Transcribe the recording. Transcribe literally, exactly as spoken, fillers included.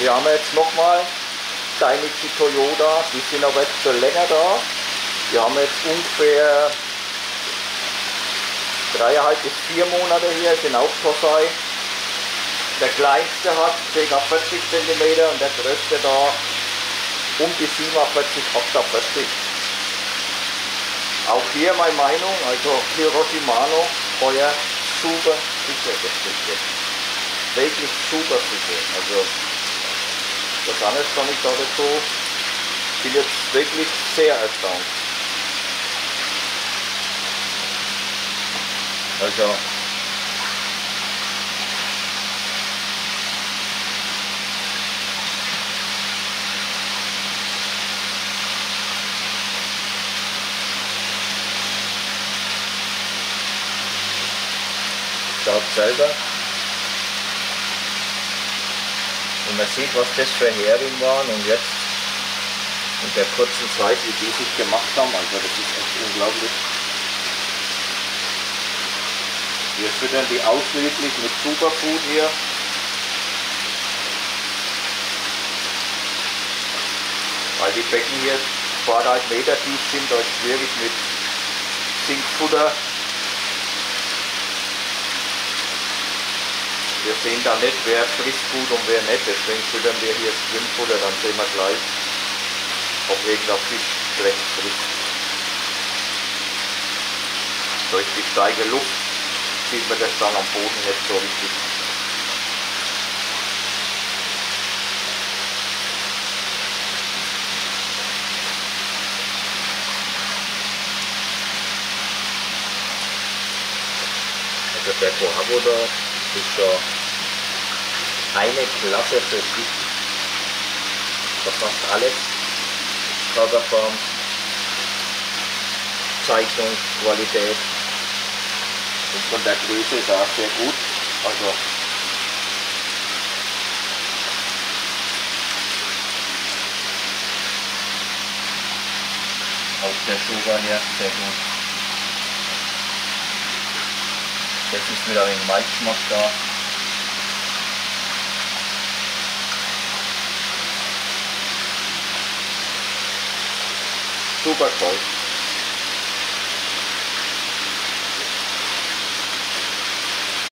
Wir haben jetzt nochmal Dainichi Toyota, die sind aber jetzt schon länger da. Wir haben jetzt ungefähr dreieinhalb bis vier Monate hier, sind auch Tosai. Der kleinste hat ca. vierzig Zentimeter und der größte da um die siebenundvierzig, achtundvierzig. Auch hier meine Meinung, also Hiroshimano, euer super sicher das Stückchen. Wirklich super sicher. Also das anderes kann ich da dazu. Ich bin jetzt wirklich sehr erstaunt. Also schaut selber und man sieht, was das für Hering waren und jetzt in der kurzen Zeit, wie die sich gemacht haben, also das ist echt unglaublich. Wir füttern die ausschließlich mit Superfood hier. Weil die Becken hier zweieinhalb Meter tief sind, da ist wirklich mit Zinkfutter. Wir sehen da nicht, wer frisst gut und wer nicht, deswegen füttern wir hier Schwimmfutter, dann sehen wir gleich, ob irgendein Fisch schlecht frisst. Durch die steige Luft sieht man das dann am Boden nicht so richtig. Also der Kohabo da ist schon eine Klasse für sich. Verfasst alles. Körperform, Zeichnung, Qualität. Und von der Größe ist er sehr gut. Also auch der Schuh war hier sehr gut. Jetzt ist wieder ein Maischmack da. Super toll.